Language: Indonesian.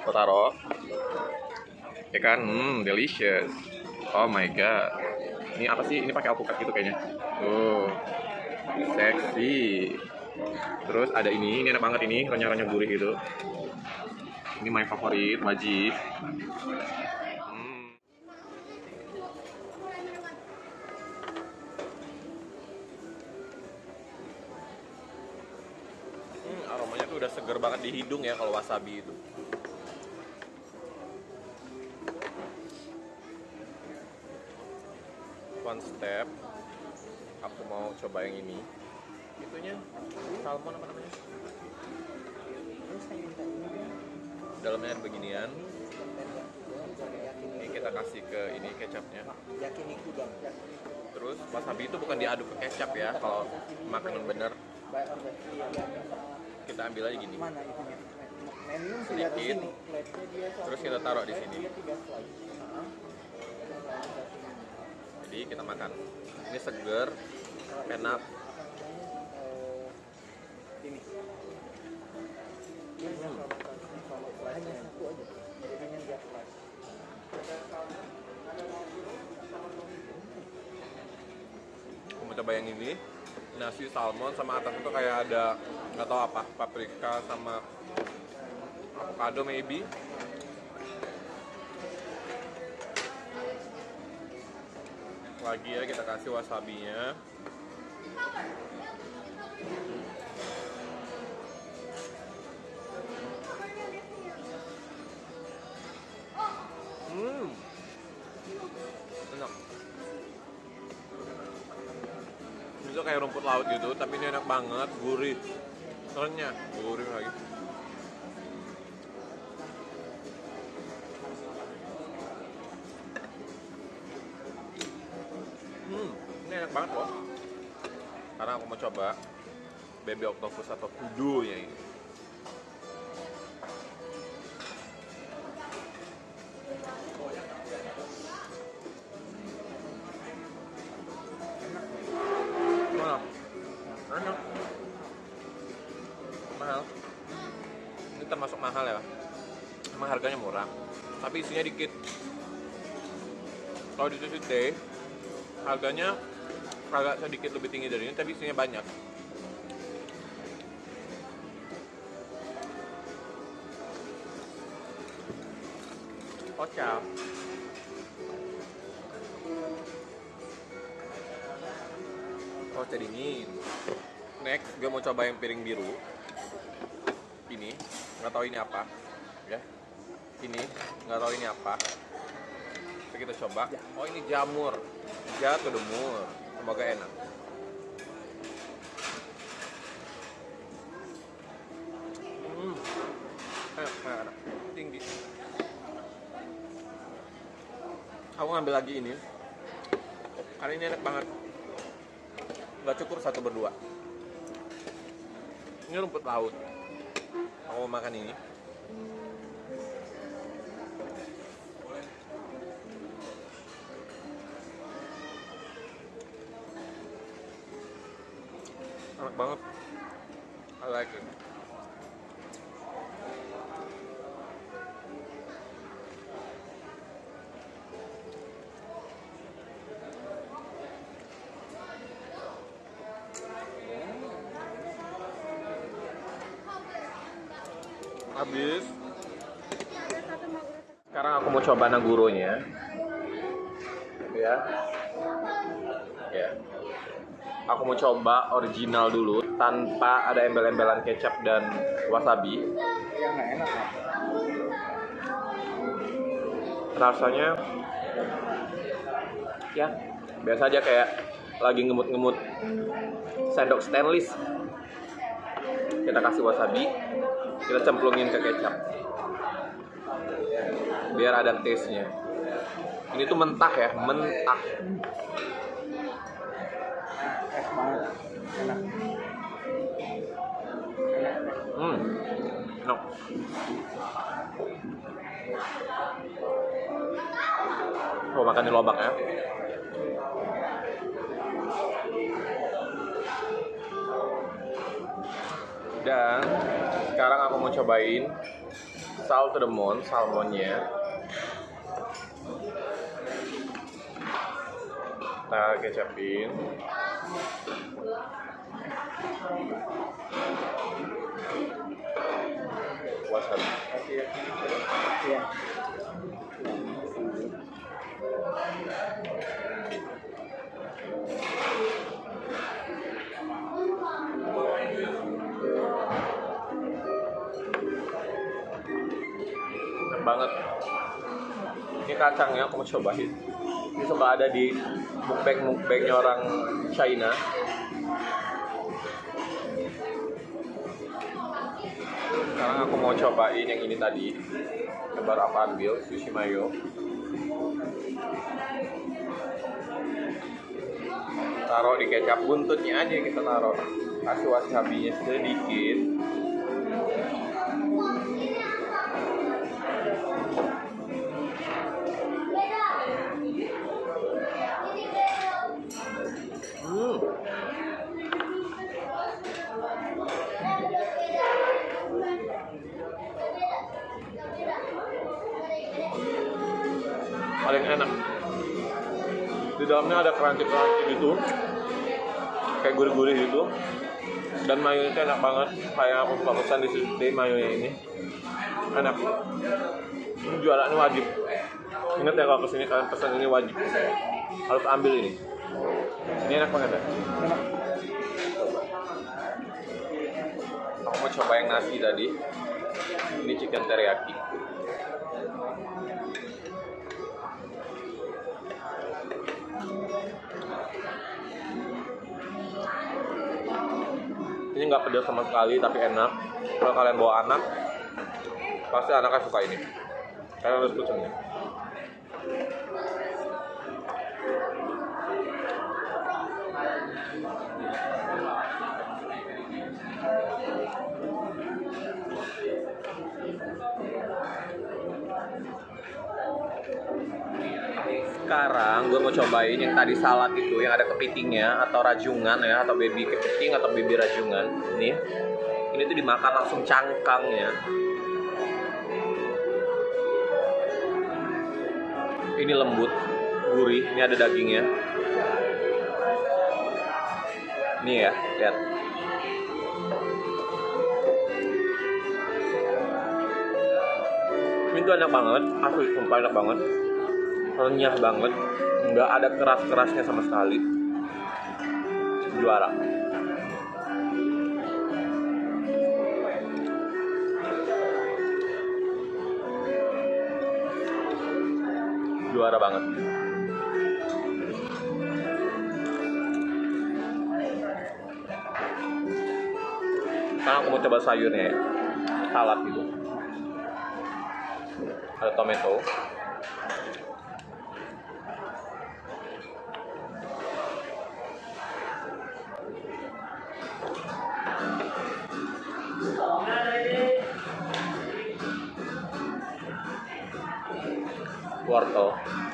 Aku taruh. Ya kan, delicious. Oh my god. Ini apa sih? Ini pakai alpukat gitu kayaknya. Tuh, seksi. Terus ada ini enak banget ini, renyah-renyah gurih gitu. Ini my favorit, wajib. Aromanya tuh udah seger banget di hidung ya kalau wasabi itu. One step, aku mau coba yang ini. Itunya salmon apa namanya? Dalamnya ada beginian. Ini kita kasih ke ini kecapnya. Terus wasabi itu bukan diaduk ke kecap ya, kalau makanan bener. Kita ambil aja gini. Sedikit. Terus kita taruh di sini. Jadi kita makan. Ini seger, enak. Aku mau coba yang ini, nasi salmon sama atas itu kayak ada nggak tahu apa, paprika sama avocado maybe. Lagi ya kita kasih wasabinya. Enak. Itu kayak rumput laut gitu, tapi ini enak banget, gurih, renyah, gurih lagi. Ini enak banget loh. Karena aku mau coba baby octopus atau kudunya ini. Enak. Mahal. Ini termasuk mahal ya. Emang harganya murah, tapi isinya dikit. Kalau di Tuesday harganya agak sedikit lebih tinggi dari ini, tapi isinya banyak. Kocak. Kocak dingin. Next, gue mau coba yang piring biru. Ini, nggak tahu ini apa, ya. Ini, nggak tahu ini apa. Kita coba. Oh, ini jamur. Jatuh demur. Semoga enak. Enak. Tinggi. Aku ngambil lagi ini. Karena ini enak banget. Nggak cukup satu berdua. Ini rumput laut. Aku mau makan ini. Enak banget. I like it. Habis. Sekarang aku mau coba naguronya. Ya. Ya. Aku mau coba original dulu tanpa ada embel-embelan kecap dan wasabi. Yang nggak enak ya? Rasanya ya biasa aja, kayak lagi ngemut-ngemut sendok stainless. Kita kasih wasabi, kita cemplungin ke kecap biar ada taste-nya. Ini tuh mentah ya, mentah. Es banget, enak. No. Oh, makan di lobak ya. Dan sekarang aku mau cobain salt to the bone, salmonnya. Kita kecapin. Wasabi. Iya. Enak banget. Ini kacangnya aku mau cobain. Ini suka ada di mukbangnya orang China. Sekarang aku mau cobain yang ini tadi. Baru aku ambil sushi mayo. Taruh di kecap buntutnya aja kita taruh. Kasih wasabinya sedikit. Paling enak. Di dalamnya ada crunchy gitu, kayak gurih-gurih gitu. Dan mayonya enak banget. Kayak aku suka pesan di mayonya ini. Enak. Ini juara, ini wajib. Ingat ya kalau kesini kalian pesan ini wajib. Harus ambil ini. Ini enak banget ya. Enak. Aku mau coba yang nasi tadi. Ini chicken teriyaki. Ini nggak pedas sama sekali tapi enak. Kalau kalian bawa anak, pasti anaknya suka ini. Kalian harus pesen ya. Sekarang gue mau cobain yang tadi salad itu yang ada kepitingnya atau rajungan ya, atau baby kepiting atau baby rajungan. Ini tuh dimakan langsung cangkangnya. Ini lembut, gurih. Ini ada dagingnya. Ini ya, lihat. Ini tuh enak banget, asli sumpah enak banget. Renyah banget, nggak ada keras-kerasnya sama sekali. Juara. Juara banget. Sekarang aku mau coba sayurnya ya. Salad gitu. Ada tomato. Wortel.